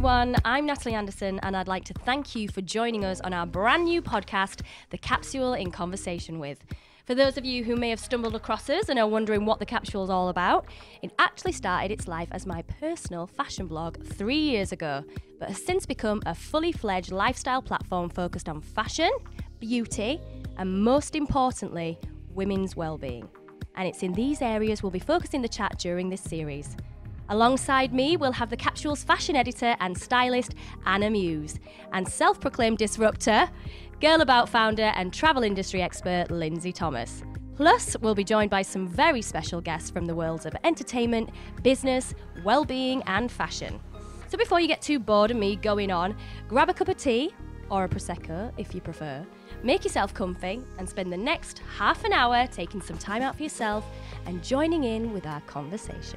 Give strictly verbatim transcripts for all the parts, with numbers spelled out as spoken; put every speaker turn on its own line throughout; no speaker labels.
everyone, I'm Natalie Anderson and I'd like to thank you for joining us on our brand new podcast, The Capsule in Conversation With. For those of you who may have stumbled across us and are wondering what The Capsule is all about, it actually started its life as my personal fashion blog three years ago, but has since become a fully fledged lifestyle platform focused on fashion, beauty, and most importantly, women's well-being. And it's in these areas we'll be focusing the chat during this series. Alongside me, we'll have The Capsule's fashion editor and stylist, Anna Muse, and self-proclaimed disruptor, Girl About founder and travel industry expert, Lindsay Thomas. Plus, we'll be joined by some very special guests from the worlds of entertainment, business, well-being, and fashion. So before you get too bored of me going on, grab a cup of tea, or a Prosecco if you prefer, make yourself comfy, and spend the next half an hour taking some time out for yourself and joining in with our conversation.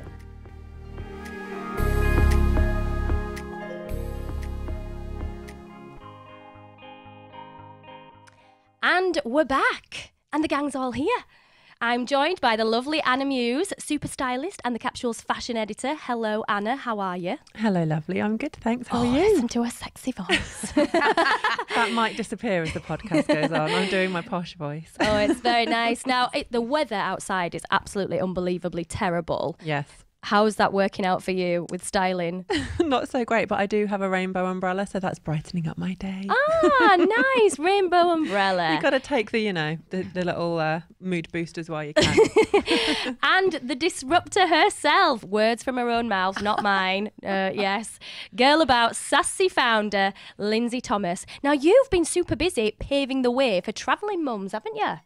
And we're back, and the gang's all here. I'm joined by the lovely Anna Muse, super stylist and The Capsule's fashion editor. Hello, Anna. How are you?
Hello, lovely. I'm good, thanks. How
oh,
are you?
Listen to her sexy voice.
That might disappear as the podcast goes on. I'm doing my posh voice.
Oh, it's very nice. Now, it, the weather outside is absolutely unbelievably terrible.
Yes.
How's that working out for you with styling?
Not so great, but I do have a rainbow umbrella, so that's brightening up my day.
Ah, nice. Rainbow umbrella.
You've got to take the, you know, the, the little uh, mood boosters while you can.
And the disruptor herself, words from her own mouth, not mine. Uh, yes. Girl About sassy founder, Lindsay Thomas. Now, you've been super busy paving the way for travelling mums, haven't you?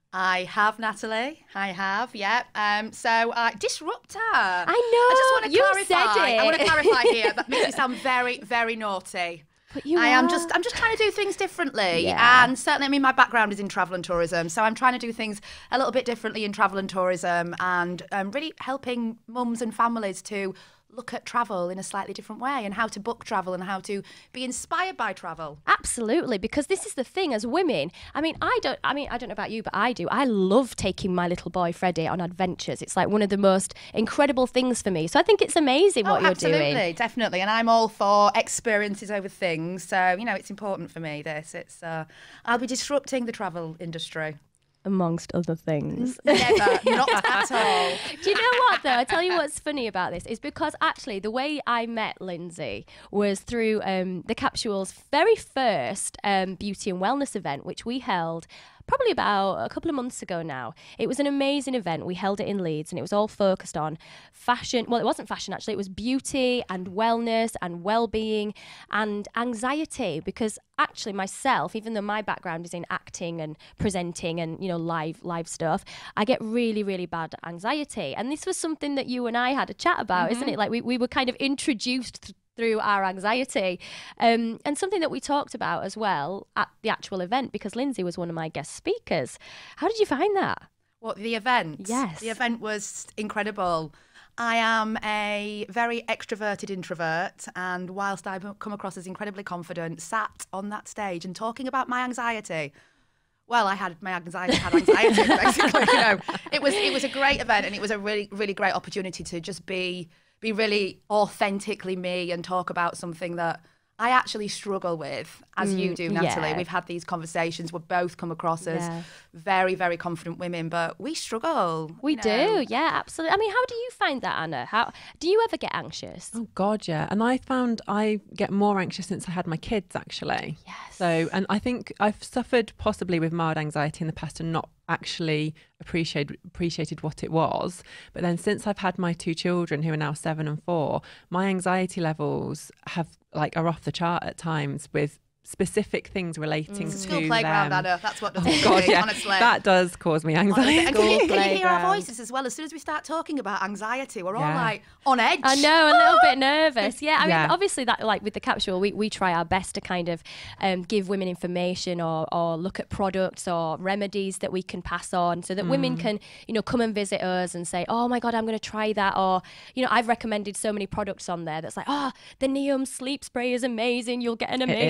I have, Natalie. I have, yeah. Um, so, uh, disruptor. I
know.
I just want to
you
clarify.
Said it.
I want to clarify here. That makes me sound very, very naughty.
But you
I
are.
am just. I'm just trying to do things differently,
Yeah.
and certainly, I mean, my background is in travel and tourism, so I'm trying to do things a little bit differently in travel and tourism, and um, really helping mums and families to look at travel in a slightly different way and how to book travel and how to be inspired by travel.
Absolutely, because this is the thing as women. I mean, I don't I mean, I don't know about you, but I do. I love taking my little boy Freddie on adventures. It's like one of the most incredible things for me. So I think it's amazing what
oh,
you're
absolutely,
doing.
Absolutely, definitely. And I'm all for experiences over things. So, you know, it's important for me, this. It's uh, I'll be disrupting the travel industry.
Amongst other things.
Never, not at all.
Do you know what, though? I tell you what's funny about this is because actually the way I met Lindsay was through um, The Capsule's very first um, beauty and wellness event, which we held probably about a couple of months ago now. It was an amazing event. We held it in Leeds and it was all focused on fashion. Well, it wasn't fashion, actually. It was beauty and wellness and well-being and anxiety, because actually myself, even though my background is in acting and presenting and, you know, live live stuff, I get really, really bad anxiety. And this was something that you and I had a chat about, mm-hmm. isn't it? Like we, we were kind of introduced th- through our anxiety, um, and something that we talked about as well at the actual event, because Lindsay was one of my guest speakers. How did you find that?
What, the event?
Yes.
The event was incredible. I am a very extroverted introvert, and whilst I've come across as incredibly confident, sat on that stage and talking about my anxiety. Well, I had my anxiety had anxiety basically. You know, it was it was a great event, and it was a really really great opportunity to just be be really authentically me and talk about something that I actually struggle with, as mm, you do, Natalie.
Yeah.
We've had these conversations. We've both come across as
yeah.
very, very confident women, but we struggle.
We
you know.
do, yeah, absolutely. I mean, how do you find that, Anna? How do you ever get anxious?
Oh, God, yeah. And I found I get more anxious since I had my kids, actually.
Yes.
So, and I think I've suffered possibly with mild anxiety in the past and not actually appreciated appreciated what it was. But then since I've had my two children, who are now seven and four, my anxiety levels have like are off the chart at times with specific things relating
mm.
to
School playground,
them.
Anna. That's what does
oh,
it
God,
do,
yeah.
honestly.
That does cause me anxiety.
And can you, can you hear our voices as well? As soon as we start talking about anxiety, we're
yeah.
all like on edge.
I know, a little bit nervous. Yeah, I
yeah.
mean, obviously that, like with The Capsule, we, we try our best to kind of um, give women information or, or look at products or remedies that we can pass on so that mm. women can, you know, come and visit us and say, oh my God, I'm going to try that. Or, you know, I've recommended so many products on there that's like, oh, the Neom sleep spray is amazing. You'll get an amazing
is,
night's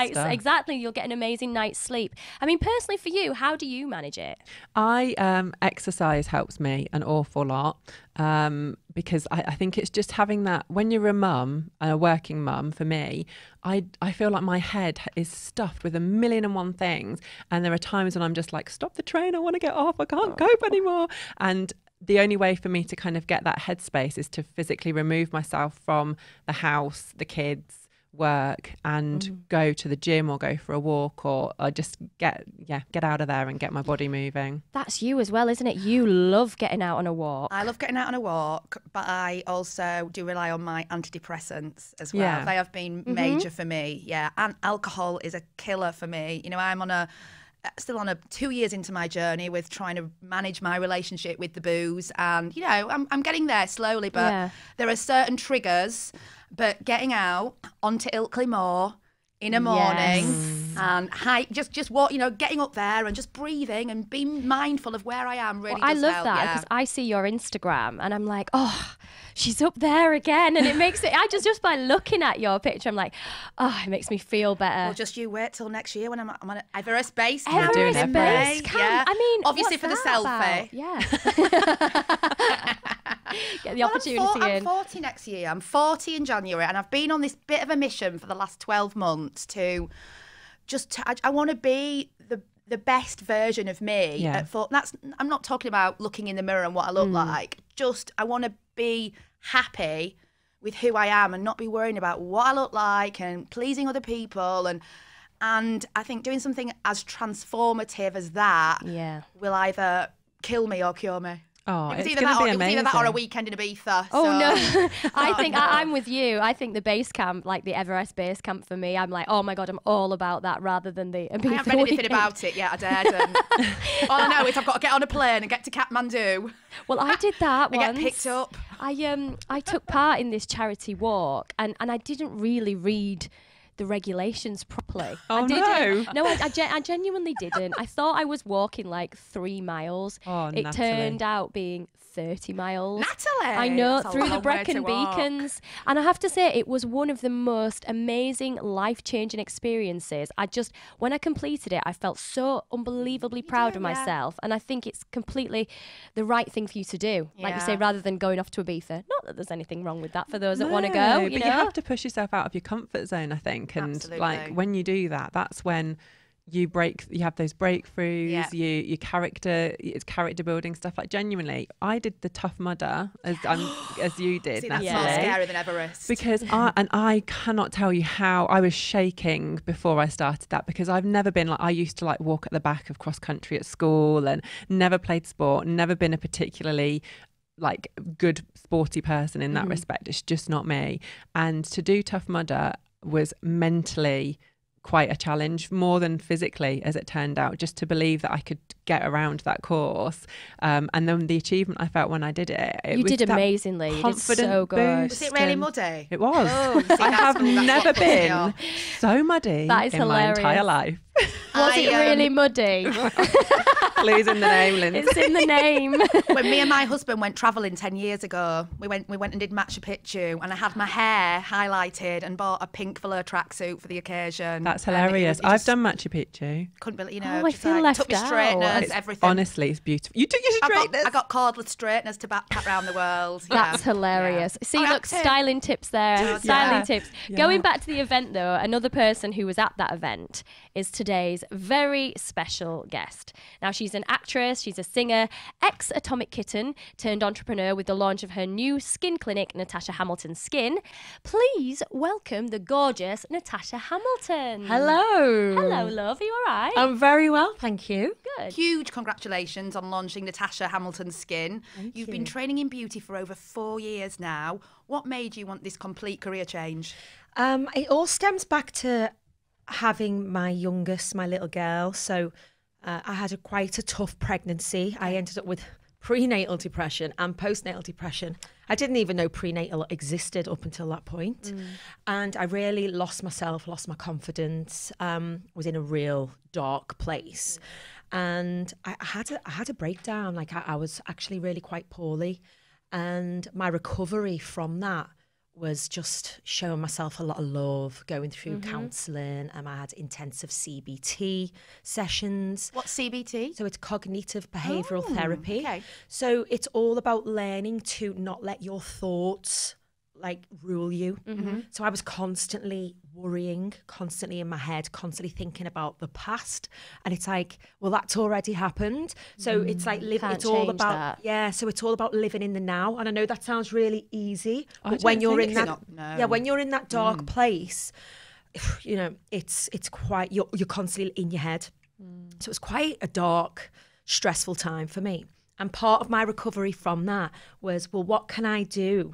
night's
stuff.
exactly. You'll get an amazing night's sleep. I mean, personally for you, how do you manage it?
I um, exercise helps me an awful lot um, because I, I think it's just having that when you're a mum, a working mum for me, I, I feel like my head is stuffed with a million and one things. And there are times when I'm just like, stop the train, I want to get off, I can't cope anymore. And the only way for me to kind of get that headspace is to physically remove myself from the house, the kids, work, and mm. go to the gym or go for a walk, or, or just get yeah get out of there and get my body moving.
That's you as well, isn't it? You love getting out on a walk.
I love getting out on a walk, but I also do rely on my antidepressants as well.
Yeah.
They have been
Mm-hmm.
major for me. Yeah, and alcohol is a killer for me. You know, I'm on a still on a two years into my journey with trying to manage my relationship with the booze, and you know, I'm I'm getting there slowly, but
Yeah.
there are certain triggers. But getting out onto Ilkley Moor in a morning
Yes.
and hike, just just walk, you know, getting up there and just breathing and being mindful of where I am really
Well, I
does
love
help,
that
yeah.
because I see your Instagram and I'm like, oh, she's up there again, and it makes it. I just just by looking at your picture, I'm like, oh, it makes me feel better.
Well, just you wait till next year when I'm, I'm on an Everest base camp.
Everest
doing
in
base
May,
camp.
yeah.
I mean,
obviously
what's
for the
that
selfie.
about? Yeah. Get the
Well,
opportunity
I'm, four, I'm
in.
forty next year. I'm forty in January, and I've been on this bit of a mission for the last twelve months to just. To, I, I want to be the the best version of me.
Yeah.
At four, that's. I'm not talking about looking in the mirror and what I look
Mm.
like. Just I want to be happy with who I am and not be worrying about what I look like and pleasing other people, and and I think doing something as transformative as that
Yeah.
will either kill me or cure me.
Oh,
It was
it's
either
going
that
to
or
be
it was either that or a
amazing.
weekend in Ibiza.
Oh
so-
no, I
Oh,
think
no.
I, I'm with you. I think the base camp, like the Everest base camp for me, I'm like, oh my god, I'm all about that rather than the.
I haven't read anything about it yet. I dared. And all I know is I've got to get on a plane and get to Kathmandu
Well, I did that
and
once.
get picked up.
I um I took part in this charity walk, and and I didn't really read the regulations properly.
Oh,
I didn't.
no.
No, I, I, gen- I genuinely didn't. I thought I was walking like three miles.
Oh,
it
Natalie.
turned out being thirty miles.
Natalie,
I know,
that's a
through the
long way to
Brecon
walk.
Beacons. And I have to say, it was one of the most amazing, life-changing experiences. I just, when I completed it, I felt so unbelievably proud
do,
of
yeah.
myself. And I think it's completely the right thing for you to do. Like you
Yeah.
say, rather than going off to Ibiza. Not that there's anything wrong with that for those that want to
No,
go, you
but
know?
you have to push yourself out of your comfort zone, I think. And
Absolutely.
like when you do that, that's when you break, you have those breakthroughs,
Yeah.
you, your character, it's character building stuff. Like genuinely, I did the Tough Mudder as um, as you did,
See, that's
Natalie.
more
Yeah.
scary than Everest.
Because I and I cannot tell you how I was shaking before I started that, because I've never been like, I used to like walk at the back of cross country at school and never played sport, never been a particularly like good sporty person in that
Mhm.
respect. It's just not me. And to do Tough Mudder was mentally quite a challenge, more than physically, as it turned out, just to believe that I could get around that course. Um, and then the achievement I felt when I did it, it
You
was
did
that
amazing,ly. You did
confident
so good.
was it really
and-
muddy?
It was.
Oh, see,
I
that's
have
what- that's
never
what puts me
been
off.
so muddy
That is
in my entire
hilarious.
life.
Was
I,
it
um,
really muddy?
Losing the name, Lindsay.
It's in the name.
When me and my husband went travelling ten years ago, we went we went and did Machu Picchu, and I had my hair highlighted and bought a pink velour tracksuit for the occasion.
That's
And it was-
hilarious.
it
I've
just
done Machu Picchu.
Couldn't believe, you know,
Oh, I
just
feel
like,
left
took me
out.
straighteners,
It's-
everything.
Honestly, it's beautiful. You took your
I got,
straighteners.
I got cordless straighteners to backpack around the world. Yeah.
That's hilarious.
Yeah.
See,
Oh,
look,
that's it.
styling tips there.
Yeah.
Styling tips.
Yeah.
Going back to the event, though, another person who was at that event is today's very special guest. Now, she's an actress, she's a singer, ex-Atomic Kitten, turned entrepreneur with the launch of her new skin clinic, Natasha Hamilton Skin. Please welcome the gorgeous Natasha Hamilton.
Hello.
Hello, love. Are you all right?
I'm very well, thank you.
Good.
Huge congratulations on launching Natasha Hamilton Skin.
Thank
You've
you.
been training in beauty for over four years now. What made you want this complete career change?
Um, it all stems back to having my youngest, my little girl. So uh, I had a quite a tough pregnancy. I ended up with prenatal depression and postnatal depression. I didn't even know prenatal existed up until that point.
Mm.
And I really lost myself, lost my confidence, um, was in a real dark place. And I I had a, I had a breakdown. Like I, I was actually really quite poorly. And my recovery from that was just showing myself a lot of love, going through
Mm-hmm.
counselling, and I had intensive C B T sessions.
What's C B T?
So it's cognitive behavioural
Oh,
therapy.
okay.
So it's all about learning to not let your thoughts like rule you.
Mm-hmm.
So I was constantly worrying, constantly in my head, constantly thinking about the past. And it's like, well, that's already happened. So it's like, live,
Can't
it's all
change
about,
that.
yeah. So it's all about living in the now. And I know that sounds really easy,
I
but
don't
when you're
think
in
it's
that,
not, no.
yeah, when you're in that dark
Mm.
place, you know, it's, it's quite, you're, you're constantly in your head. So it was quite a dark, stressful time for me. And part of my recovery from that was, well, what can I do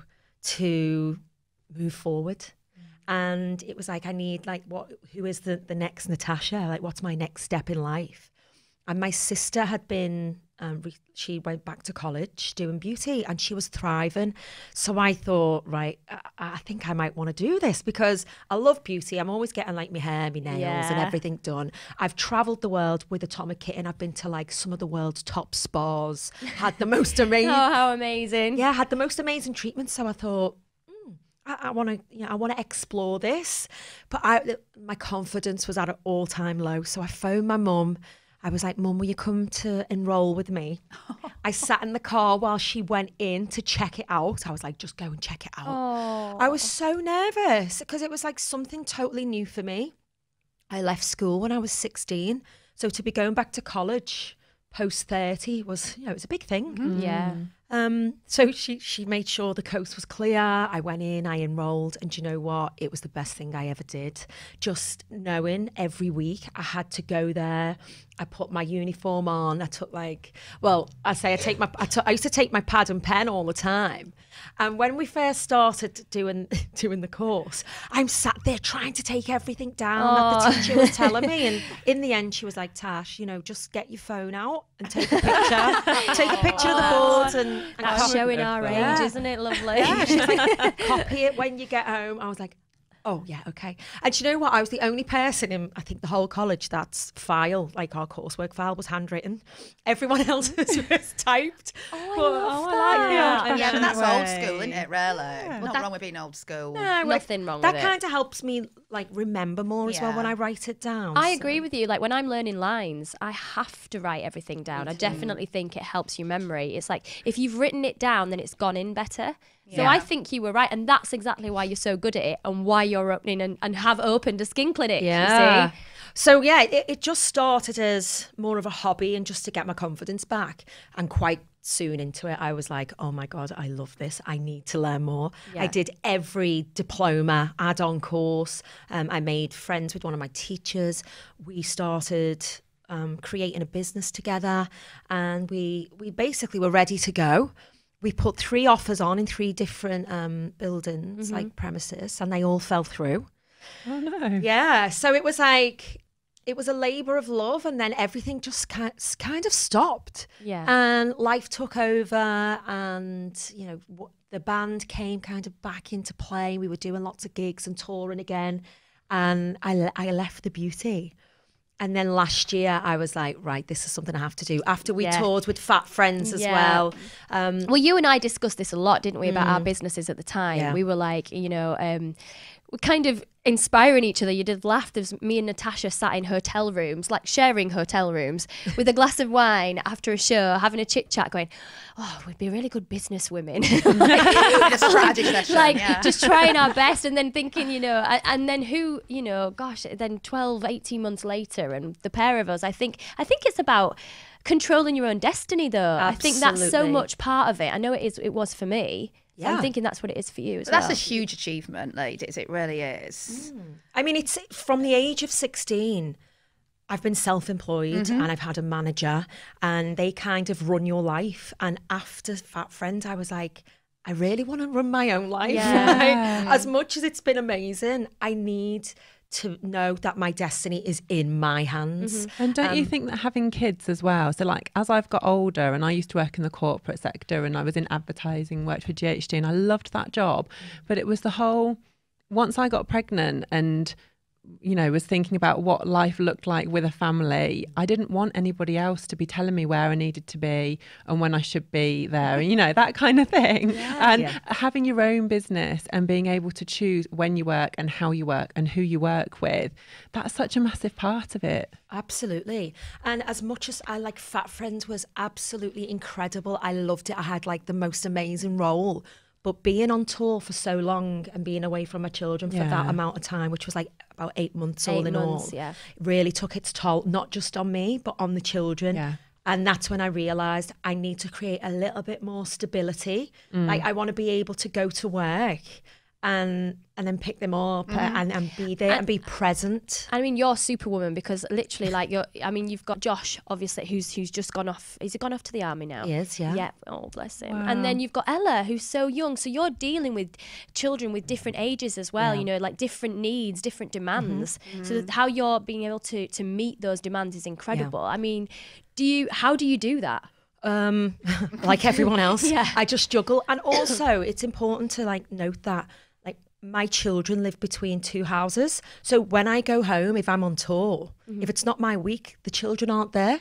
to move forward? And it was like, I need like, what, who is the, the next Natasha? Like, what's my next step in life? And my sister had been, um, re- she went back to college doing beauty and she was thriving. So I thought, right, I, I think I might want to do this because I love beauty. I'm always getting like my hair, my nails and
Yeah.
everything done. I've traveled the world with Atomic Kitten. I've been to like some of the world's top spas, had the most amazing,
Oh, how amazing.
yeah, had the most amazing treatments. So I thought, mm, I, I want to, you know, I want to explore this. But I, my confidence was at an all-time low. So I phoned my mum. I was like, Mum, will you come to enroll with me? I sat in the car while she went in to check it out. I was like, just go and check it out.
Oh.
I was so nervous because it was like something totally new for me. I left school when I was sixteen. So to be going back to college post thirty was, you know, it was a big thing.
Yeah.
Um, so she she made sure the coast was clear. I went in, I enrolled, and do you know what? It was the best thing I ever did. Just knowing every week I had to go there. I put my uniform on. I took like, well, I say I take my, I, took, I used to take my pad and pen all the time. And when we first started doing doing the course, I'm sat there trying to take everything down that the teacher was telling me. And in the end, she was like, Tash, you know, just get your phone out and take a picture. Take a picture of the board and, and
That's
copy-
showing our age,
Yeah.
isn't it? Lovely.
yeah, she's like, copy it when you get home. I was like, oh, yeah, okay. And do you know what? I was the only person in, I think, the whole college that's file, like our coursework file, was handwritten. Everyone else's was typed.
Oh, I
But,
love
oh, I like the
that.
old-fashioned
Yeah, but that's
way.
old school, isn't it, really? Not
that-
wrong with being old school.
No, like,
Nothing wrong
that
with it.
kind of helps me, like, remember more as well
Yeah.
when I write it down.
I
so-
agree with you. Like when I'm learning lines, I have to write everything down. I definitely think it helps your memory. It's like if you've written it down, then it's gone in better. So
Yeah.
I think you were right. And that's exactly why you're so good at it and why you're opening and, and have opened a skin clinic. you
Yeah.
see?
So yeah, it, it just started as more of a hobby and just to get my confidence back. And quite soon into it, I was like, oh my God, I love this. I need to learn more.
Yeah.
I did every diploma, add-on course. Um, I made friends with one of my teachers. We started um, creating a business together and we we basically were ready to go. We put three offers on in three different um, buildings, like premises, and they all fell through.
Oh no.
Yeah, so it was like, it was a labour of love and then everything just ki- kind of stopped.
Yeah.
And life took over and, you know, w- the band came kind of back into play. We were doing lots of gigs and touring again. And I, le- I left the beauty. And then last year I was like, right, this is something I have to do. After we
Yeah.
toured with Fat Friends as
Yeah.
well. Um,
Well, you and I discussed this a lot, didn't we, about our businesses at the time?
Yeah.
We were like, you know, um, we're kind of inspiring each other. You did laugh. There's me and Natasha sat in hotel rooms, like sharing hotel rooms, with a glass of wine after a show, having a chit chat, going, "Oh, we'd be really good business women."
A strategy session,
like
yeah.
just trying our best, and then thinking, you know, and, and then who, you know, gosh, then twelve, eighteen months later, and the pair of us, I think, I think it's about controlling your own destiny, though. I think that's so
Absolutely.
much part of it. I know it is. It was for me. So
Yeah.
I'm thinking that's what it is for you as
But that's
well.
a huge achievement, ladies. It really is.
I mean, it's from the age of sixteen. I've been self-employed and I've had a manager and they kind of run your life. And after Fat Friend, I was like, I really want to run my own life.
Yeah.
Right? As much as it's been amazing, I need to know that my destiny is in my hands.
And don't you
Um,
think that having kids as well, so like as I've got older and I used to work in the corporate sector and I was in advertising, worked for G H D and I loved that job, but it was the whole, once I got pregnant and you know, was thinking about what life looked like with a family, I didn't want anybody else to be telling me where I needed to be and when I should be there, you know, that kind of thing.
Yeah.
And
Yeah.
having your own business and being able to choose when you work and how you work and who you work with, that's such a massive part of it.
Absolutely. And as much as I like Fat Friends was absolutely incredible, I loved it. I had like the most amazing role. But being on tour for so long and being away from my children for
Yeah.
that amount of time, which was like about eight months all
Eight
in
months,
all,
yeah.
really took its toll, not just on me, but on the children.
Yeah.
And that's when I realised I need to create a little bit more stability. Like I want to be able to go to work and and then pick them up
Mm-hmm.
and, and be there and, and be present.
I mean, you're Superwoman because literally, like, you're. I mean, you've got Josh, obviously, who's who's just gone off. Is he gone off to the army now?
He is, yeah.
Yeah. Oh, bless him.
Wow.
And then you've got Ella, who's so young. So you're dealing with children with different ages as well.
Yeah.
You know, like different needs, different demands.
Mm-hmm.
So that how you're being able to to meet those demands is incredible. I mean, do you? How do you do that?
Um, like everyone else,
Yeah.
I just juggle. And also, it's important to like note that like my children live between two houses. So when I go home, if I'm on tour,
Mm-hmm.
if it's not my week, the children aren't there.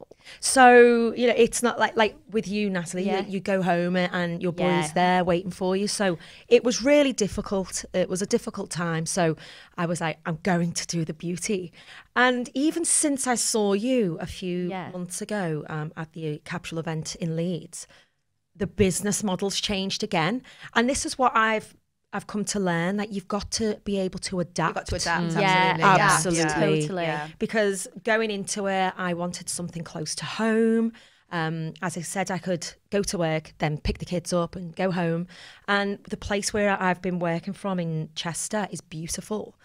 So, you know, it's not like like with you, Natalie,
Yeah.
you, you go home and your boy's
Yeah.
there waiting for you. So it was really difficult. It was a difficult time. So I was like, I'm going to do the beauty. And even since I saw you a few
Yeah.
months ago um, at the Capsule event in Leeds, the business model's changed again. And this is what I've I've come to learn, that you've got to be able to adapt.
You've got to adapt.
Mm. Yeah,
Absolutely.
yeah,
Yeah.
absolutely.
Totally.
Yeah.
Because going into it, I wanted something close to home. Um, as I said, I could go to work, then pick the kids up and go home. And the place where I've been working from in Chester is beautiful,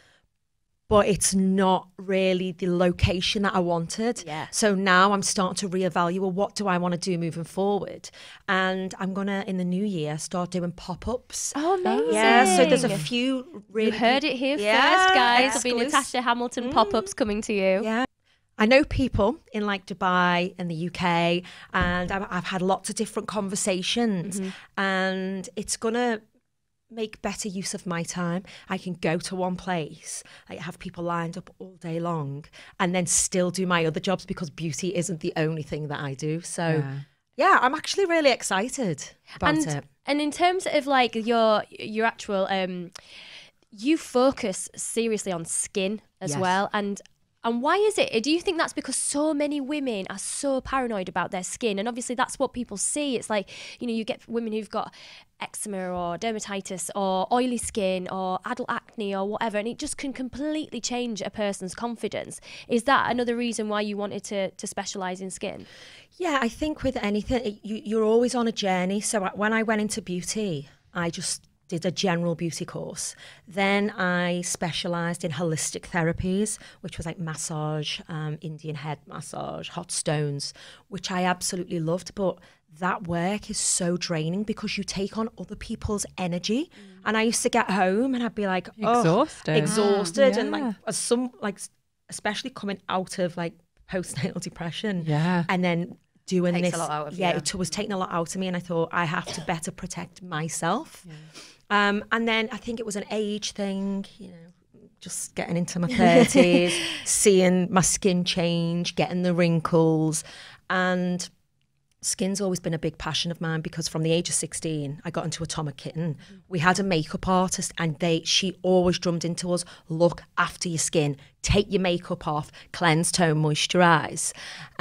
but it's not really the location that I wanted.
Yeah.
So now I'm starting to reevaluate, well, what do I want to do moving forward? And I'm going to, in the new year, start doing pop-ups.
Oh, amazing.
Yeah, so there's a few really...
You heard it here
Yeah,
first, guys. There'll be
exclusive.
Natasha Hamilton pop-ups coming to you.
Yeah. I know people in like Dubai and the U K, and I've, I've had lots of different conversations, and it's going to make better use of my time. I can go to one place, I have people lined up all day long, and then still do my other jobs, because beauty isn't the only thing that I do. So
Yeah.
yeah, I'm actually really excited about
and
it.
and in terms of like your your actual um you focus seriously on skin as
Yes.
well, and and why is it? Do you think that's because so many women are so paranoid about their skin? And obviously that's what people see. It's like, you know, you get women who've got eczema or dermatitis or oily skin or adult acne or whatever, and it just can completely change a person's confidence. Is that another reason why you wanted to to specialise in skin?
Yeah, I think with anything, it- you, you're always on a journey. So I- when I went into beauty, I just did a general beauty course. Then I specialised in holistic therapies, which was like massage, um, Indian head massage, hot stones, which I absolutely loved. But that work is so draining because you take on other people's energy. And I used to get home and I'd be like, oh,
Exhausted.
exhausted. And
Yeah.
like as some, like especially coming out of like postnatal depression.
Yeah.
And then doing
Takes a
this.
lot out of
yeah,
you.
it was taking a lot out of me, and I thought I have to better protect myself. Um, and then I think it was an age thing, you know, just getting into my thirties, seeing my skin change, getting the wrinkles, and skin's always been a big passion of mine, because from the age of sixteen, I got into Atomic Kitten. We had a makeup artist, and they she always drummed into us, look after your skin, take your makeup off, cleanse, tone, moisturise.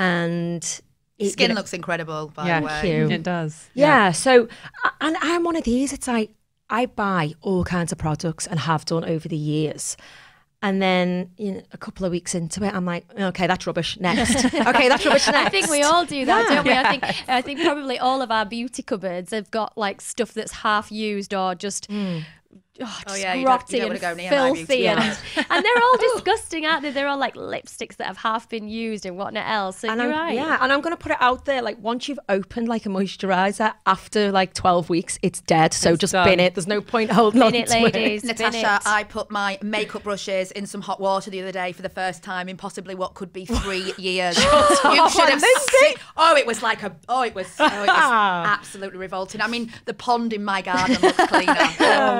And it,
Skin
you know,
looks incredible, by
yeah,
the way.
you.
It does.
yeah, so, a- and I'm one of these, it's like, I buy all kinds of products and have done over the years. And then, you know, a couple of weeks into it, I'm like, okay, that's rubbish. Next. Okay, that's rubbish. Next.
I think we all do that,
Yeah.
don't we? I think I think probably all of our beauty cupboards have got like stuff that's half used or just oh, just
yeah, you don't-
grotty
you don't
and
wanna go near my
filthy,
beauty
and,
cupboard.
and they're all disgusting, aren't they? They're all like lipsticks that have half been used and whatnot else. So
And
you're
I'm,
right.
yeah, and I'm going to put it out there, like, once you've opened like a moisturiser, after like twelve weeks, it's dead. So
It's
just
done.
bin it. There's no point holding on
Bin it,
to it.
ladies. bin
Natasha,
it.
I put my makeup brushes in some hot water the other day for the first time in possibly what could be three years. You should have seen. Oh, it was like a. Oh, it was. Oh, it was absolutely revolting. I mean, the pond in my garden looks cleaner, and
my
it's no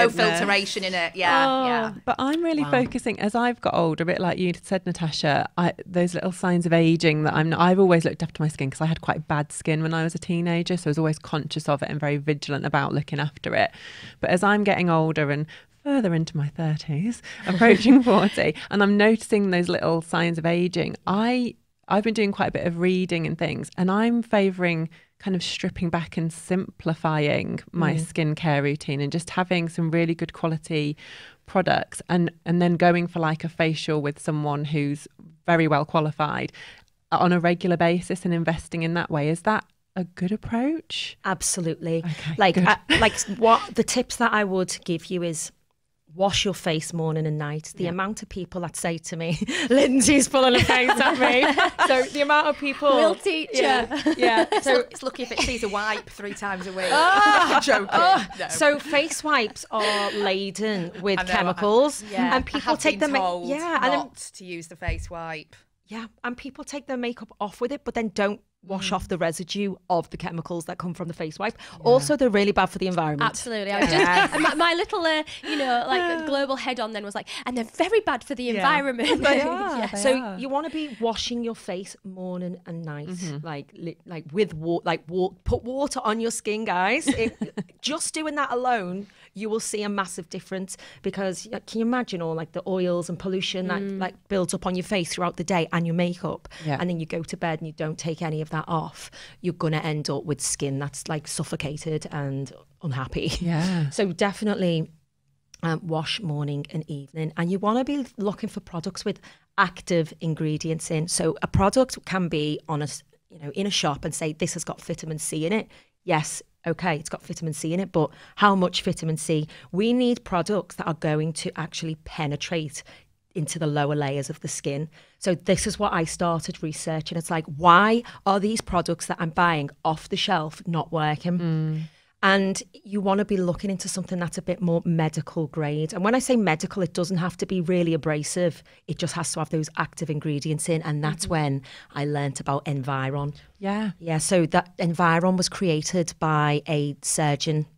no
goodness.
filtration in it. Yeah,
Oh,
yeah.
But I'm really
Wow.
focusing as I've got older, a bit like you said, Natasha. I, those little signs of aging that I'm. Not, I've always looked after my skin because I had quite bad skin when I was a teenager, so I was always conscious of it and very vigilant about looking after it. But as I'm getting older and further into my thirties, approaching forty, and I'm noticing those little signs of aging, I I've been doing quite a bit of reading and things, and I'm favouring kind of stripping back and simplifying my
Mm.
skincare routine and just having some really good quality products, and and then going for like a facial with someone who's very well qualified on a regular basis and investing in that way. Is that a good approach?
Absolutely.
Okay,
like,
good.
I, like what the tips that I would give you is wash your face morning and night. The
Yeah.
amount of people that say to me, Lindsay's pulling a face at me. So the amount of people.
We'll teach
Yeah.
her.
yeah.
So
So
it's lucky if it sees a wipe three times a week.
Ah!
Joking.
Oh,
No.
so face wipes are laden with
I know,
chemicals,
Yeah.
and
I
people
have
take
been
them.
told
Yeah, and then,
not to use the face wipe.
yeah, and people take their makeup off with it, but then don't wash off the residue of the chemicals that come from the face wipe. Also, they're really bad for the environment.
Absolutely. I was
Yes.
just, and my, my little, uh, you know, like global head on then was like, and they're very bad for the
Yeah.
environment.
They are.
Yeah.
They
So
are.
you want to be washing your face morning and night,
Mm-hmm.
like li- like with water, like wa- put water on your skin, guys. It, just doing that alone, you will see a massive difference, because uh, can you imagine all like the oils and pollution that like builds up on your face throughout the day and your makeup,
Yeah.
and then you go to bed and you don't take any of that off, you're gonna end up with skin that's like suffocated and unhappy.
Yeah.
So definitely um, wash morning and evening, and you want to be looking for products with active ingredients in. So a product can be on a, s- you know, in a shop and say this has got vitamin C in it. Yes, okay, it's got vitamin C in it, but how much vitamin C? We need products that are going to actually penetrate into the lower layers of the skin. So this is what I started researching. It's like, why are these products that I'm buying off the shelf not working? And you want to be looking into something that's a bit more medical grade. And when I say medical, it doesn't have to be really abrasive. It just has to have those active ingredients in. And that's when I learnt about Environ.
Yeah.
Yeah, so that Environ was created by a surgeon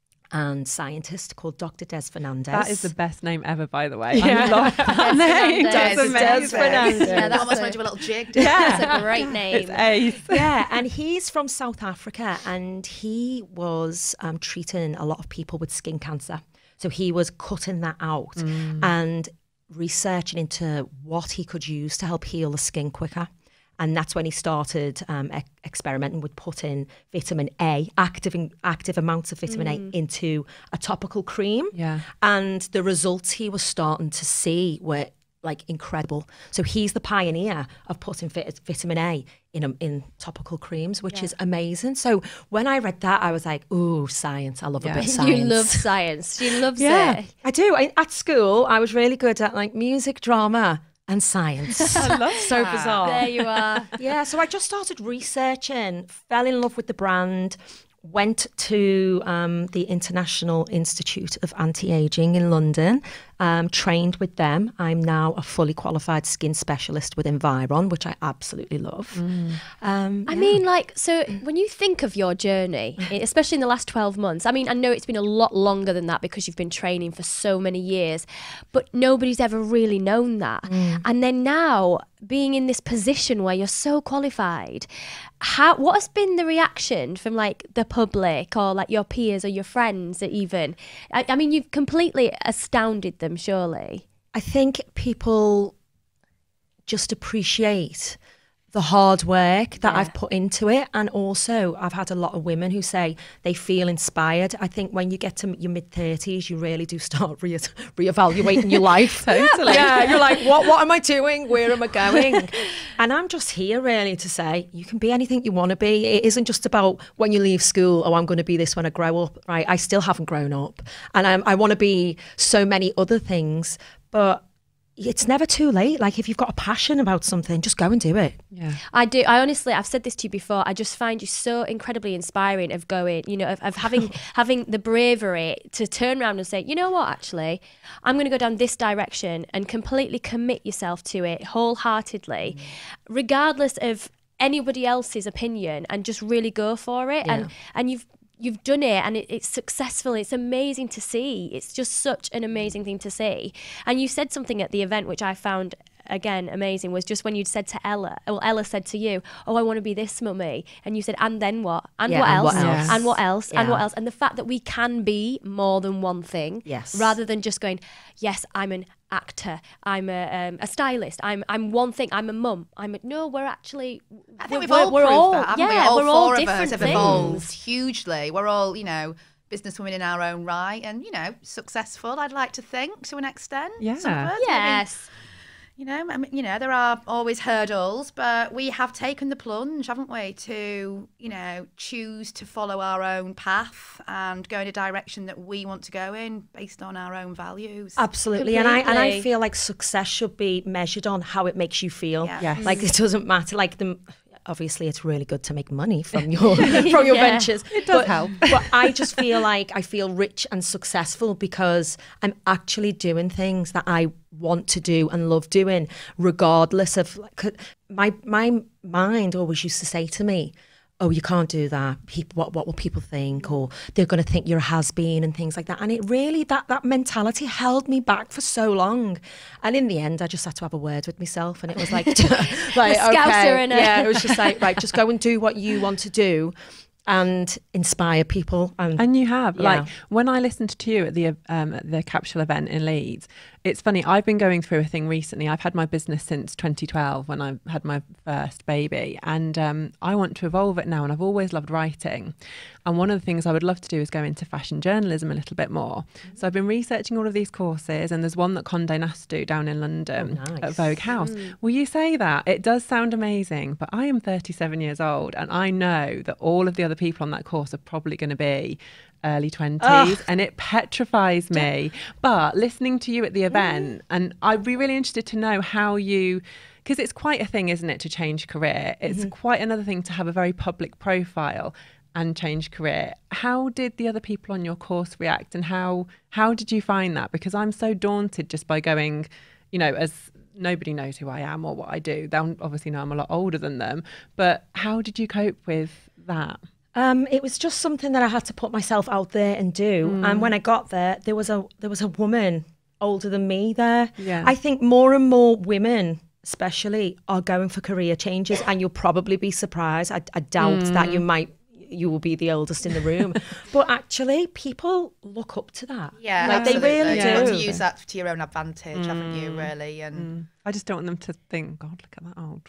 and scientist called Doctor Des Fernandez.
That is the best name ever, by the way.
Yeah.
I love that name.
Des
That's
Des
amazing.
Fernandez.
Yeah, that's
Almost
a-
went to a little jig.
That's a great name.
It's ace.
Yeah, and he's from South Africa, and he was um, treating a lot of people with skin cancer. So he was cutting that out and researching into what he could use to help heal the skin quicker. And that's when he started um, e- experimenting with putting vitamin A, active in, active amounts of vitamin A into a topical cream.
Yeah.
And the results he was starting to see were like incredible. So he's the pioneer of putting vit- vitamin A in a, in topical creams, which
Yeah.
is amazing. So when I read that, I was like, ooh, science. I love
Yeah.
a bit of science.
You love science. She loves
Yeah,
it.
I do. I, at school, I was really good at like music, drama and science.
I love
So
that.
bizarre.
There you are.
Yeah, so I just started researching, fell in love with the brand, went to um, the International Institute of Anti-Aging in London, um, trained with them. I'm now a fully qualified skin specialist with Environ, which I absolutely love. Um,
I
yeah.
mean, like, so when you think of your journey, especially in the last twelve months, I mean, I know it's been a lot longer than that because you've been training for so many years, but nobody's ever really known that. And then now, being in this position where you're so qualified, how what has been the reaction from like the public or like your peers or your friends even? I, I mean, you've completely astounded them, surely.
I think people just appreciate the hard work that
Yeah.
I've put into it. And also I've had a lot of women who say they feel inspired. I think when you get to your mid thirties, you really do start re- reevaluating your life.
Totally.
Yeah, you're like, what, what am I doing? Where am I going? And I'm just here really to say, you can be anything you want to be. It isn't just about when you leave school, oh, I'm going to be this when I grow up, right? I still haven't grown up. And I'm, I want to be so many other things, but it's never too late. Like if you've got a passion about something, just go and do it.
Yeah.
I do. I honestly, I've said this to you before. I just find you so incredibly inspiring of going, you know, of, of having having the bravery to turn around and say, you know what, actually, I'm going to go down this direction and completely commit yourself to it wholeheartedly, mm. regardless of anybody else's opinion, and just really go for it.
Yeah.
And and you've you've done it and it, it's successful. It's amazing to see. It's just such an amazing thing to see. And you said something at the event which I found again amazing, was just when you'd said to Ella, well, Ella said to you, oh, I want to be this mummy, and you said, and then what, and
Yeah,
what
and
else,
what else?
and what else, and
Yeah.
what else, and the fact that we can be more than one thing,
Yes.
rather than just going, yes, I'm an actor, I'm a um, a stylist, I'm I'm one thing, I'm a mum, I'm a, no, we're actually,
I think
we're,
we've all
we're
proved
all,
that, haven't
yeah,
we? All
we're
four
all
of
different
us have
things.
evolved hugely. We're all, you know, businesswomen in our own right, and you know, successful. I'd like to think to an extent.
Yeah.
Some of us, maybe,
Yes.
you know, I mean, you know, there are always hurdles, but we have taken the plunge, haven't we, to, you know, choose to follow our own path and go in a direction that we want to go in based on our own values.
Absolutely, and I and I
Completely.
feel like success should be measured on how it makes you feel.
Yeah.
Yes.
Like it doesn't matter. Like the obviously it's really good to make money from your from your
Yeah.
ventures.
It does
but,
help.
But I just feel like I feel rich and successful because I'm actually doing things that I want to do and love doing, regardless of like, 'cause my my mind always used to say to me, oh, you can't do that. People, what what will people think? Or they're going to think you're a has-been and things like that. And it really, that that mentality held me back for so long. And in the end, I just had to have a word with myself. And it was like, like
Scouser
okay,
in a-
yeah, it was just like, right, just go and do what you want to do and inspire people. And,
And you have.
Yeah.
Like, when I listened to you at the um, at the Capsule event in Leeds, it's funny, I've been going through a thing recently. I've had my business since twenty twelve when I had my first baby, and um, I want to evolve it now, and I've always loved writing. And one of the things I would love to do is go into fashion journalism a little bit more. So I've been researching all of these courses, and there's one that Condé Nast do down in London
Oh, nice.
at Vogue House. Will you say that? It does sound amazing, but I am thirty-seven years old, and I know that all of the other people on that course are probably going to be early twenties,
Ugh.
and it petrifies me. But listening to you at the event, and I'd be really interested to know how you, because it's quite a thing, isn't it, to change career? It's quite another thing to have a very public profile and change career. How did the other people on your course react, and how how did you find that? Because I'm so daunted just by going, you know, as nobody knows who I am or what I do. They obviously know I'm a lot older than them, but how did you cope with that?
Um, it was just something that I had to put myself out there and do.
Mm.
And when I got there, there was a there was a woman older than me there.
Yeah.
I think more and more women, especially, are going for career changes, and you'll probably be surprised. I, I doubt that
Mm.
you might you will be the oldest in the room, but actually, people look up to that.
Yeah,
like they
absolutely.
really
You've
Yeah.
got
do.
to use that to your own advantage, haven't you, really? And
Mm. I just don't want them to think, God, look at that old.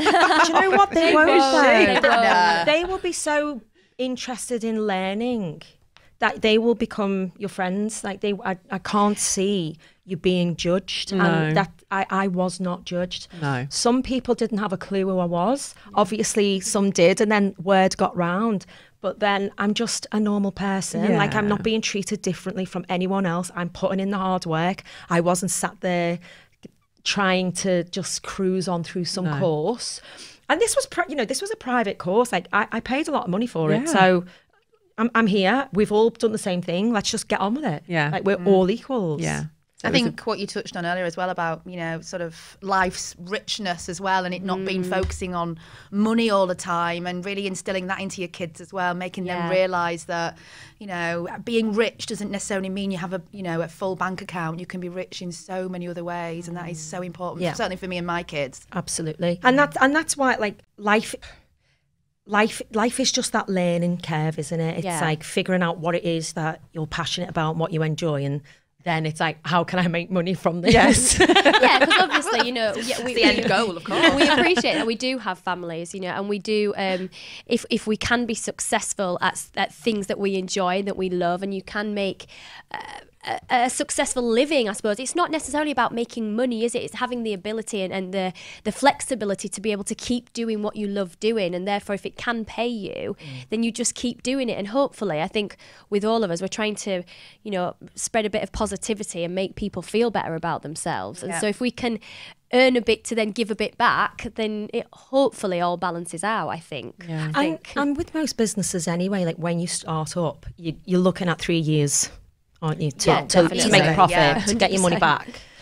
Do you know what they,
They
won't?
won't,
though.
they
They-
won't.
They will be so interested in learning that they will become your friends. Like they, I, I can't see you being judged,
No.
and that I, I was not judged.
No.
Some people didn't have a clue who I was. Obviously, some did, and then word got round. But then I'm just a normal person. Like I'm
Yeah.
not being treated differently from anyone else. I'm putting in the hard work. I wasn't sat there trying to just cruise on through some
No.
course. And this was, pri- you know, this was a private course. Like I, I paid a lot of money for it,
Yeah.
so I'm, I'm here. We've all done the same thing. Let's just get on with it.
Yeah.
like we're all equals.
Yeah. So
I
it was a-
think what you touched on earlier as well about, you know, sort of life's richness as well, and it not being focusing on money all the time, and really instilling that into your kids as well, making
Yeah.
them realise that, you know, being rich doesn't necessarily mean you have a, you know, a full bank account. You can be rich in so many other ways, and that is so important,
Yeah.
certainly for me and my kids.
Absolutely. And that's and that's why like life. Life, life is just that learning curve, isn't it? It's
Yeah.
like figuring out what it is that you're passionate about and what you enjoy, and then it's like, how can I make money from this?
Yes.
Yeah, because obviously, you know, yeah, we,
the end goal, of course.
we appreciate that we do have families, you know, and we do, um, if if we can be successful at, at things that we enjoy, that we love, and you can make uh, a, a successful living, I suppose. It's not necessarily about making money, is it? It's having the ability and, and the, the flexibility to be able to keep doing what you love doing, and therefore if it can pay you, then you just keep doing it. And hopefully, I think with all of us, we're trying to, you know, spread a bit of positivity and make people feel better about themselves. And
Yeah.
so if we can earn a bit to then give a bit back, then it hopefully all balances out, I think.
Yeah.
I
And,
think.
and with most businesses anyway, like when you start up, you, you're looking at three years, aren't you, to,
Yeah,
to, to
definitely.
make a profit,
Yeah,
to get your money
one hundred percent.
back.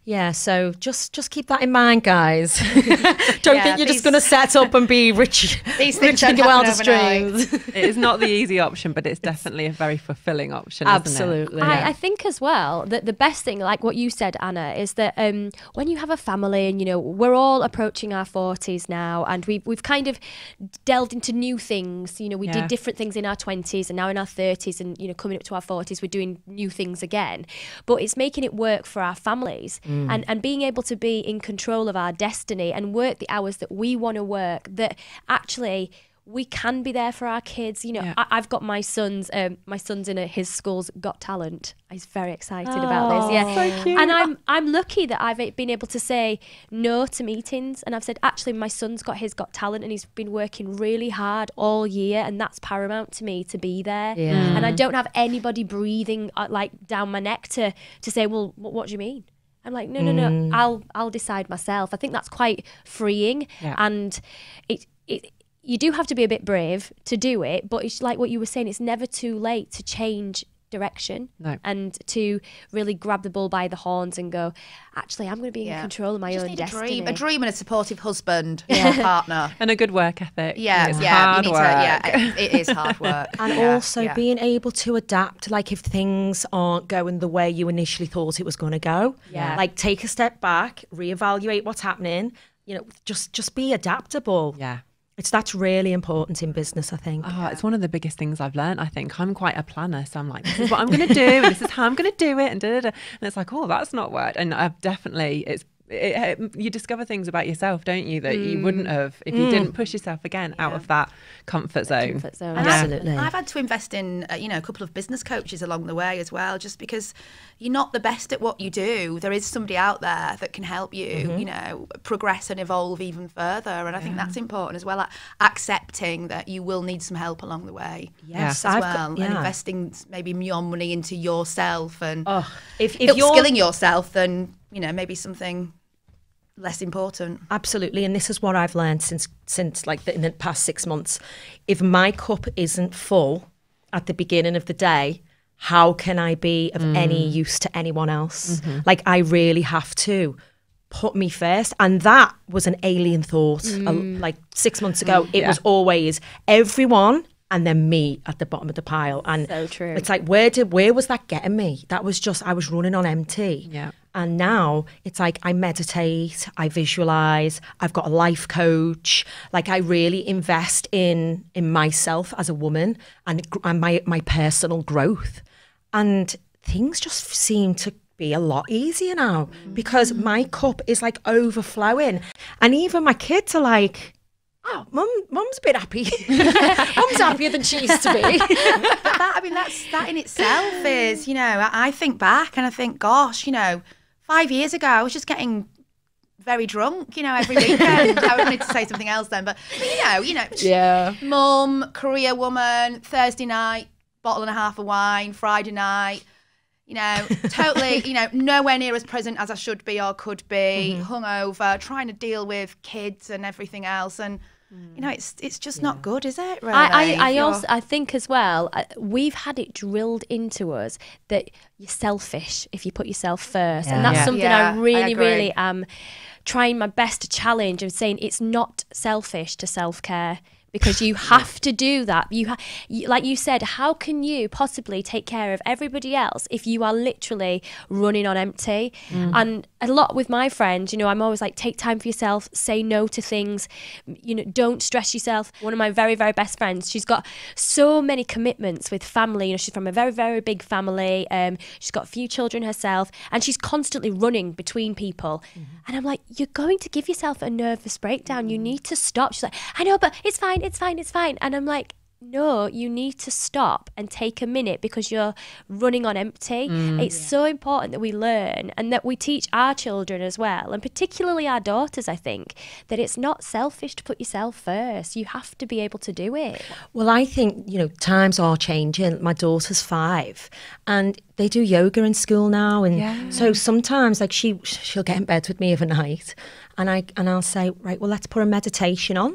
Yeah, so just just keep that in mind, guys. Don't
Yeah,
think you're
these-
just going to set up and be rich,
These things
rich in
don't
your
happen
wildest
overnight.
dreams.
It is not the easy option, but it's definitely a very fulfilling option. Isn't
Absolutely.
it?
I, I think as well that the best thing, like what you said, Anna, is that um, when you have a family and, you know, we're all approaching our forties now, and we've, we've kind of delved into new things. You know, we
Yeah.
did different things in our twenties and now in our thirties, and, you know, coming up to our forties, we're doing new things again. But it's making it work for our families and, and being able to be in control of our destiny and work the hours that we want to work, that actually we can be there for our kids. You know,
Yeah.
I, I've got my son's, um, my son's in a, his school's Got Talent. He's very excited about this. Yeah.
So cute.
And I'm, I'm lucky that I've been able to say no to meetings. And I've said, actually, my son's got his Got Talent and he's been working really hard all year. And that's paramount to me to be there.
Yeah.
And I don't have anybody breathing uh, like down my neck to, to say, well, what, what do you mean? I'm like, no, no, no, I'll, I'll decide myself. I think that's quite freeing.
Yeah.
And it, it, you do have to be a bit brave to do it, but it's like what you were saying, it's never too late to change direction
No.
and to really grab the bull by the horns and go, actually, I'm going to be
Yeah.
in control of my
You just
own
need
destiny.
a dream, a dream and a supportive husband or partner.
And a good work ethic.
Yeah,
It's
yeah,
hard
you need
work.
to. Yeah, it is hard work.
And
Yeah,
also
yeah.
being able to adapt, like if things aren't going the way you initially thought it was going to go.
Yeah.
Like take a step back, reevaluate what's happening. You know, just just be adaptable.
Yeah.
It's that's really important in business, I think.
Oh, it's one of the biggest things I've learned. I think I'm quite a planner, so I'm like, this is what I'm going to do, and this is how I'm going to do it, and da, da, da. And it's like, oh, that's not worked. And I've definitely, it's it, it, you discover things about yourself, don't you, that mm. you wouldn't have if you mm. didn't push yourself again yeah. out of that comfort zone.
Comfort zone.
And
Absolutely.
I've, I've had to invest in, uh, you know, a couple of business coaches along the way as well, just because you're not the best at what you do. There is somebody out there that can help you, mm-hmm. you know, progress and evolve even further. And I think yeah. that's important as well, like accepting that you will need some help along the way.
Yes,
as
I've
well,
got, yeah.
and investing maybe your money into yourself and
oh, if, if you're
upskilling yourself, then, you know, maybe something less important.
Absolutely. And this is what I've learned since since like the, in the past six months. If my cup isn't full at the beginning of the day, how can I be of mm. any use to anyone else? Mm-hmm. Like I really have to put me first. And that was an alien thought. Mm. Uh, like six months ago, it yeah. was always everyone and then me at the bottom of the pile. And
so true.
It's like, where did where was that getting me? That was just, I was running on empty.
Yeah.
And now it's like I meditate, I visualize, I've got a life coach. Like I really invest in in myself as a woman and, and my, my personal growth. And things just seem to be a lot easier now because my cup is like overflowing. And even my kids are like, oh, mum, mum's a bit happy. Mum's happier than she used to be.
But that, I mean, that's that in itself is, you know, I, I think back and I think, gosh, you know, five years ago, I was just getting very drunk, you know, every weekend. I wanted to say something else then, but, but you know, you know,
yeah.
mum, career woman, Thursday night, bottle and a half of wine, Friday night, you know, totally, you know, nowhere near as present as I should be or could be, mm-hmm. hungover, trying to deal with kids and everything else. And, you know, it's it's just yeah. not good, is it? Really?
I, I, I also I think as well, uh, we've had it drilled into us that you're selfish if you put yourself first,
yeah.
and that's
yeah.
something
yeah,
I really,
I agree.
really am trying my best to challenge and saying it's not selfish to self-care. Because you have to do that. You, ha- you, like you said, how can you possibly take care of everybody else if you are literally running on empty? Mm. And a lot with my friends, you know, I'm always like, take time for yourself, say no to things, you know, don't stress yourself. One of my very, very best friends, she's got so many commitments with family. You know, she's from a very, very big family. Um, she's got a few children herself, and she's constantly running between people. Mm-hmm. And I'm like, you're going to give yourself a nervous breakdown. Mm. You need to stop. She's like, I know, but it's fine. It's fine, it's fine. And I'm like, no, you need to stop and take a minute because you're running on empty. Mm, it's yeah. so important that we learn and that we teach our children as well, and particularly our daughters, I think, that it's not selfish to put yourself first. You have to be able to do it.
Well, I think, you know, times are changing. My daughter's five and they do yoga in school now. And yeah. so sometimes like she, she'll get in bed with me overnight and, I, and I'll say, right, well, let's put a meditation on.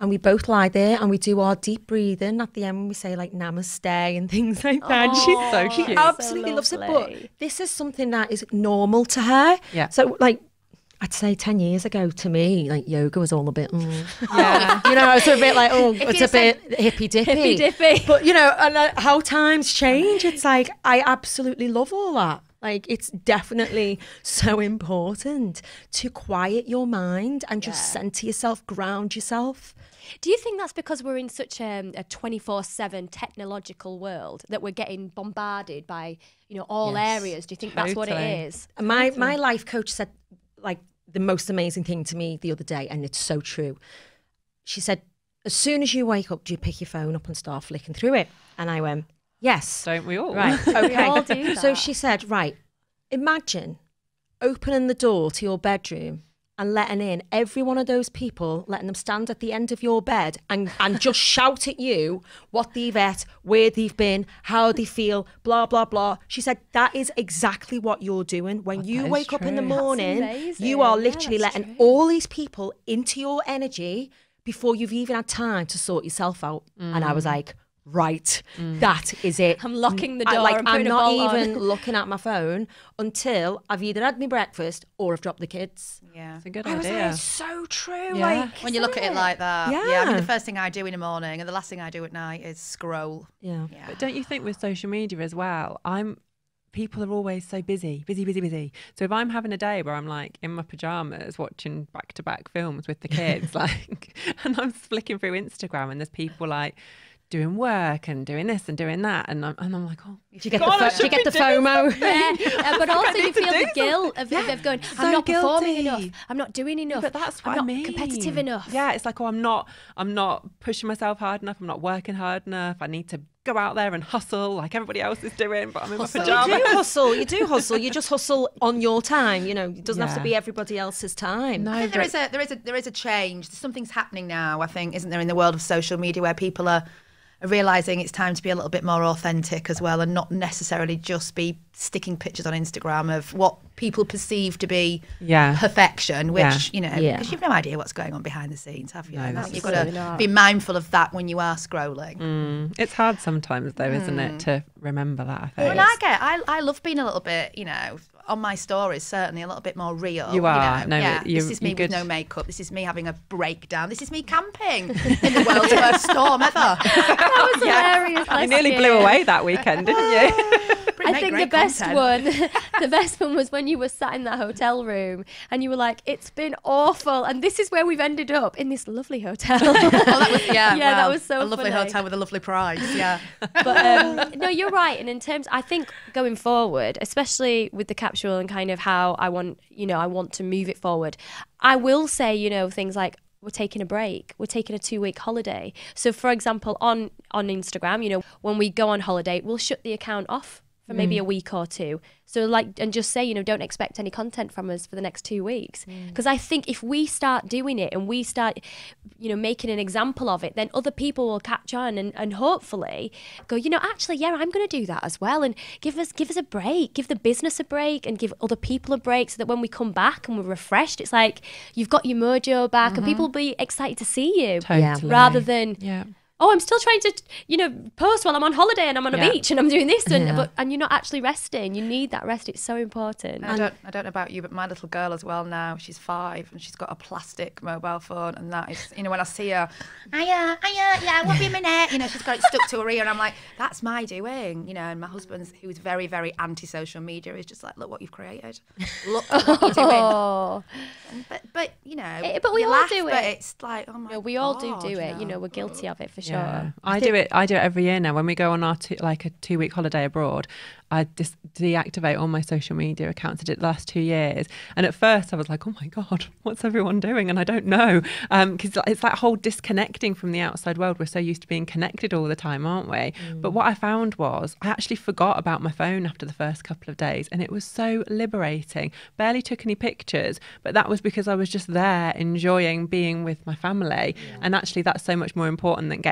and we both lie there and we do our deep breathing at the end when we say like namaste and things like that.
Oh,
she,
so
she
cute.
absolutely
So
loves it. But
lovely.
this is something that is normal to her.
Yeah.
So like, I'd say ten years ago to me, like yoga was all a bit, mm.
Yeah.
you know, it's a bit like, oh,
If
it's
you
a
said-
bit hippy dippy.
Hippy dippy.
But, you know, and uh, how times change, it's like, I absolutely love all that. Like, it's definitely so important to quiet your mind and just
Yeah.
center yourself, ground yourself.
Do you think that's because we're in such a, a twenty-four seven technological world that we're getting bombarded by, you know, all
Yes,
areas? Do you think that's what
totally.
it is?
And my, my life coach said, like, the most amazing thing to me the other day, and it's so true. She said, as soon as you wake up, do you pick your phone up and start flicking through it? And I went, yes.
Don't we all?
Right, okay.
all do
So
that.
she said, right, imagine opening the door to your bedroom and letting in every one of those people, letting them stand at the end of your bed and, and just shout at you what they've ate, where they've been, how they feel, blah, blah, blah. She said, that is exactly what you're doing. When
Oh,
you
that is
wake up in the
true.
That's
morning,
amazing.
you are
Yeah,
literally
that's
letting
true.
all these people into your energy before you've even had time to sort yourself out. And I was like, right, that is it.
I'm locking the
I-
door
like,
and
I'm
putting a
not
bolt on.
even looking at my phone until I've either had my breakfast or I've dropped the kids.
Yeah.
It's a good
I was like,
idea.
it's so true.
Yeah.
Like,
When you look at it
isn't
like that, yeah. I mean,
Yeah.
the first thing I do in the morning and the last thing I do at night is scroll.
Yeah.
Yeah.
But don't you think with social media as well, I'm people are always so busy, busy, busy, busy. So if I'm having a day where I'm like in my pajamas watching back to back films with the kids, like, and I'm flicking through Instagram and there's people like doing work and doing this and doing that, and I'm, and I'm like, oh,
Do you get
God, I
the, fo- do you
should
get
be
the
doing
FOMO?
Yeah, uh, but also you
need to
feel
do
the guilt of,
something.
of going,
So
I'm not performing
guilty.
enough. I'm not doing enough.
but that's what
I'm not
I mean.
competitive enough.
Yeah, it's like, oh, I'm not, I'm not pushing myself hard enough. I'm not working hard enough. I need to go out there and hustle like everybody else is doing, but I'm in
Hustle.
my
You
You
pajamas.
do hustle. You do hustle. You just hustle on your time. You know, it doesn't have to
Yeah.
be everybody else's time.
No,
I think there
but-
is a there is a there is a change. Something's happening now, I think, isn't there, in the world of social media where people are are realising it's time to be a little bit more authentic as well and not necessarily just be sticking pictures on Instagram of what people perceive to be
Yeah.
perfection, which,
Yeah.
you know,
Yeah.
because you've no idea what's going on behind the scenes, have you?
No,
And I
that's
think you've got
absolutely
to
not.
be mindful of that when you are scrolling.
Mm, it's hard sometimes though, isn't it, to remember that, I think.
And I get, I, I love being a little bit, you know, on my stories, certainly a little bit more real.
You are.
know.
No,
yeah.
you-
This is me
you're
with
good.
no makeup. This is me having a breakdown. This is me camping in the world's worst storm ever.
That was hilarious.
You nearly blew away that weekend, didn't you?
Pretty
I
make
think the
great
best
content.
one, the best one was when you were sat in that hotel room and you were like, "It's been awful," and this is where we've ended up in this lovely hotel.
Oh, that was, yeah,
Yeah, that
well,
was so
a lovely
funny.
hotel with a lovely price. Yeah.
But um, no, you're right. And in terms, I think going forward, especially with the capsule and kind of how I want, you know, I want to move it forward. I will say, you know, things like we're taking a break, we're taking a two-week holiday. So, for example, on on Instagram, you know, when we go on holiday, we'll shut the account off for maybe a week or two. So like, and just say, you know, don't expect any content from us for the next two weeks. Because I think if we start doing it and we start, you know, making an example of it, then other people will catch on and, and hopefully go, you know, actually, yeah, I'm going to do that as well. And give us, give us a break, give the business a break and give other people a break so that when we come back and we're refreshed, it's like you've got your mojo back and people will be excited to see you.
Totally.
Rather than,
Yeah.
oh, I'm still trying to, you know, post while I'm on holiday and I'm on a
Yeah.
beach and I'm doing this, and
Yeah.
but and you're not actually resting. You need that rest. It's so important.
I don't, I don't know about you, but my little girl as well now, she's five and she's got a plastic mobile phone. And that is, you know, when I see her, hiya, hiya, yeah, I won't be a minute. You know, she's got it stuck to her ear. And I'm like, that's my doing. You know, and my husband's, who's very, very anti-social media, is just like, look what you've created. Look what you're doing.
Oh,
And- But, but you know,
Eh, but we
you
all
laugh,
do
but
it.
it's like, oh my
no, we all
God,
do do it. You know, we're guilty of it for sure.
Yeah. I do it. I do it every year now. When we go on our two, like a two week holiday abroad, I dis- deactivate all my social media accounts. I did it the last two years, and at first I was like, "Oh my God, what's everyone doing?" And I don't know, because it's that whole disconnecting from the outside world. We're so used to being connected all the time, aren't we? Mm. But what I found was I actually forgot about my phone after the first couple of days, and it was so liberating. Barely took any pictures, but that was because I was just there enjoying being with my family. Yeah. And actually, that's so much more important than getting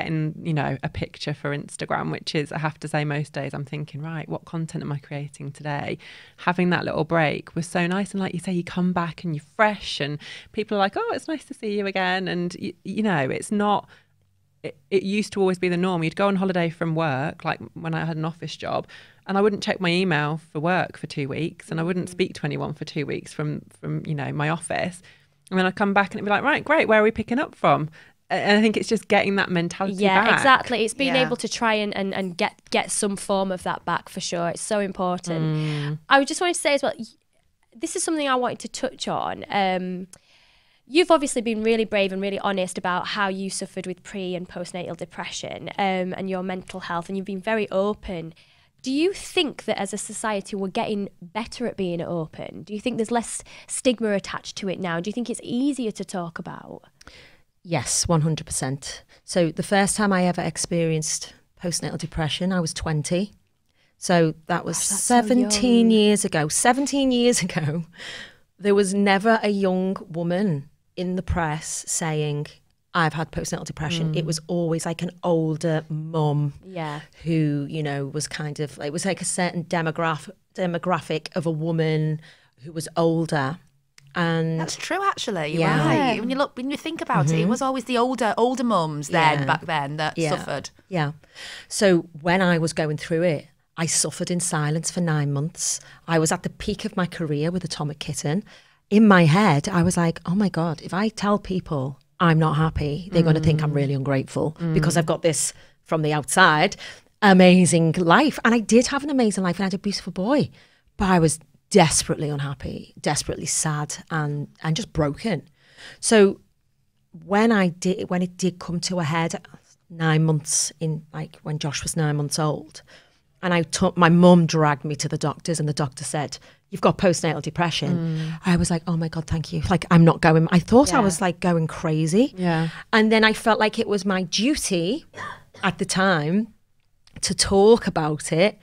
getting, you know, a picture for Instagram, which is, I have to say, most days I'm thinking, right, what content am I creating today? Having that little break was so nice. And like you say, you come back and you're fresh and people are like, oh, it's nice to see you again. And, you, you know, it's not, it, it used to always be the norm. You'd go on holiday from work, like when I had an office job, and I wouldn't check my email for work for two weeks and I wouldn't speak to anyone for two weeks from, from you know, my office. And then I'd come back and it'd be like, right, great, where are we picking up from? And I think it's just getting that mentality
yeah,
back.
exactly. It's being
Yeah.
able to try and, and, and get, get some form of that back for sure. It's so important.
Mm.
I just wanted to say as well, this is something I wanted to touch on. Um, you've obviously been really brave and really honest about how you suffered with pre and postnatal depression um, and your mental health, and you've been very open. Do you think that as a society we're getting better at being open? Do you think there's less stigma attached to it now? Do you think it's easier to talk about?
Yes, one hundred percent. So the first time I ever experienced postnatal depression, I was twenty. So that was
Gosh, that's so
seventeen
young.
years ago. seventeen years ago, there was never a young woman in the press saying, I've had postnatal depression.
Mm.
It was always like an older mum
Yeah.
who, you know, was kind of, it was like a certain demograph demographic of a woman who was older. And
That's true, actually. You're
Yeah.
right. When you look, when you think about it, it was always the older, older mums then
Yeah.
back then that
Yeah.
suffered.
yeah. So when I was going through it, I suffered in silence for nine months. I was at the peak of my career with Atomic Kitten. In my head, I was like, oh my God, if I tell people I'm not happy, they're going to think I'm really ungrateful because I've got this from the outside amazing life. And I did have an amazing life and I had a beautiful boy, but I was desperately unhappy, desperately sad and, and just broken. So when I did, when it did come to a head, nine months in, like when Josh was nine months old, and I took, my mum dragged me to the doctors and the doctor said, you've got postnatal depression. Mm. I was like, oh my God, thank you. Like, I'm not going, I thought
Yeah.
I was like going crazy.
Yeah.
And then I felt like it was my duty at the time to talk about it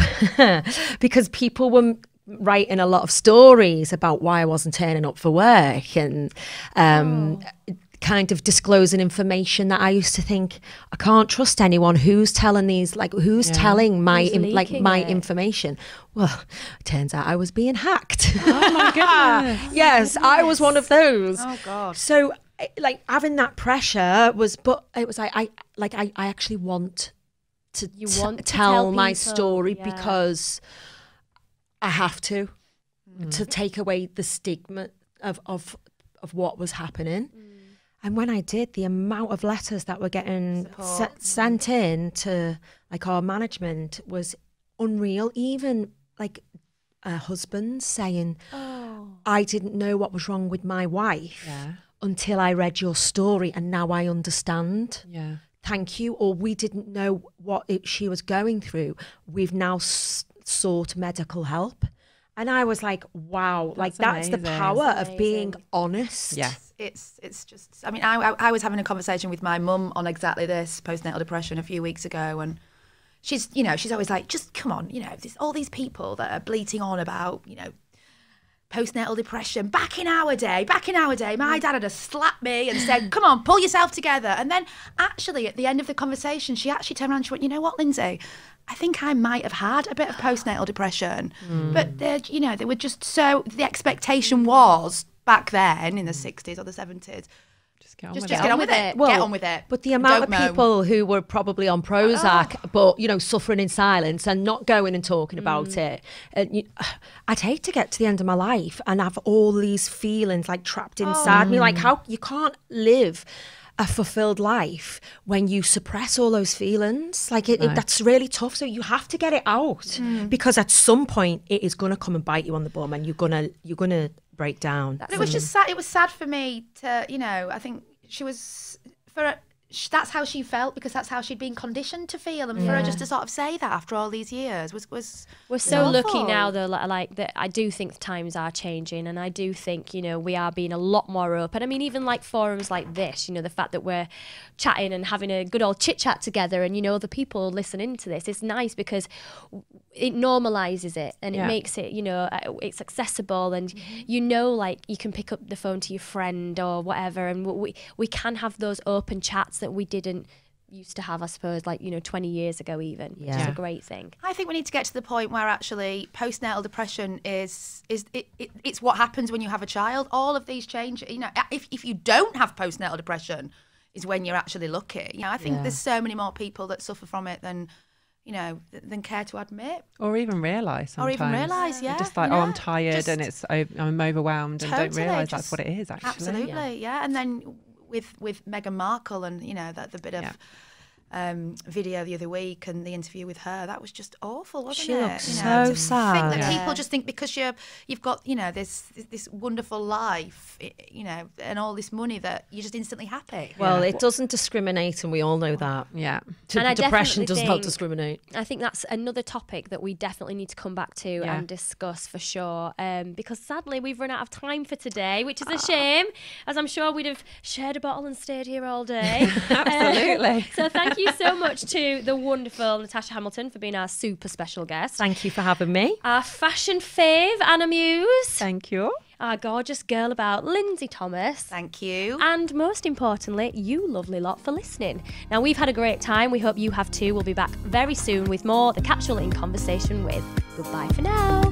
because people were writing a lot of stories about why I wasn't turning up for work and um, oh. kind of disclosing information that I used to think I can't trust anyone who's telling these, like who's yeah. telling my
who's
in, like my
it?
information. Well, it turns out I was being hacked.
Oh my goodness.
yes, I was one of those.
Oh God.
So like having that pressure was, but it was like I like I, I actually want to,
you
t-
want to
tell,
tell
my
people,
story
yeah.
because I have to
Mm.
to take away the stigma of of of what was happening.
Mm.
And when I did, the amount of letters that were getting
Support.
se- sent in to like our management was unreal. Even like uh, husbands saying,
Oh.
I didn't know what was wrong with my wife
Yeah.
until I read your story and now I understand.
Yeah.
Thank you. Or we didn't know what it, she was going through. We've now s- sought medical help. And I was like, wow, like that's the
amazing.
power
That's
of being
amazing.
honest.
Yeah.
It's it's just. I mean, I, I I was having a conversation with my mum on exactly this postnatal depression a few weeks ago, and she's you know she's always like, just come on, you know, there's all these people that are bleating on about you know postnatal depression. Back in our day, back in our day, my dad had have slapped me and said, come on, pull yourself together. And then actually at the end of the conversation, she actually turned around and she went, you know what, Lindsay, I think I might have had a bit of postnatal depression. Mm. But, they're, you know, they were just so, the expectation was back then in the sixties or the seventies,
Just get on
just,
with
just
it.
get on with it.
Well,
get on with it.
But the amount
Don't
of
moan.
people who were probably on Prozac, oh. but, you know, suffering in silence and not going and talking mm. about it. And you, I'd hate to get to the end of my life and have all these feelings like trapped inside oh. me. Like how you can't live a fulfilled life when you suppress all those feelings. Like it,
Right.
it, that's really tough. So you have to get it out mm. because at some point it is going to come and bite you on the bum and you're going to, you're going to break down.
But it was just sad. It was sad for me to, you know, I think she was, for a, sh- that's how she felt because that's how she'd been conditioned to feel. And for
Yeah.
her just to sort of say that after all these years was, was
We're so
awful.
lucky now, though, like, like that. I do think times are changing, and I do think, you know, we are being a lot more open. I mean, even like forums like this, you know, the fact that we're chatting and having a good old chit chat together, and you know, the people listening to this, it's nice because it normalizes it and
Yeah.
it makes it, you know, uh, it's accessible, and mm-hmm. you know, like you can pick up the phone to your friend or whatever, and we we can have those open chats that we didn't used to have, I suppose, like, you know, twenty years ago even, which is
Yeah.
a great thing.
I think we need to get to the point where actually postnatal depression is is it, it, it's what happens when you have a child. All of these changes, you know, if if you don't have postnatal depression, is when you're actually lucky. You know, I think
Yeah.
there's so many more people that suffer from it than, you know, than care to admit
Or even realise
or
sometimes.
even realise. Yeah,
You're just like,
you
oh,
know,
I'm tired
just-
and it's o- I'm overwhelmed and don't
Totally,
realise
just-
that's what it is actually.
Absolutely, yeah. And then with with Meghan Markle and, you know, that the bit of
Yeah.
um, video the other week and the interview with her, that was just awful, wasn't
She
it?
looks
You
so
know, to think
sad.
that
Yeah.
people just think because you're you've got, you know, this this wonderful life, i- you know, and all this money that you're just instantly happy.
Well,
Yeah.
it doesn't discriminate, and we all know that.
Yeah.
And I
Depression
definitely
does
think-
not discriminate.
I think that's another topic that we definitely need to come back to
Yeah.
and discuss for sure. Um, because sadly, we've run out of time for today, which is a shame, as I'm sure we'd have shared a bottle and stayed here all day.
Absolutely.
Uh, so thank you so much to the wonderful Natasha Hamilton for being our super special guest.
Thank you for having me.
Our fashion fave, Anna Muse.
Thank you.
Our gorgeous girl about Lindsay Thomas.
Thank you.
And most importantly, you lovely lot for listening. Now, we've had a great time. We hope you have too. We'll be back very soon with more The Capsule in Conversation with. Goodbye for now.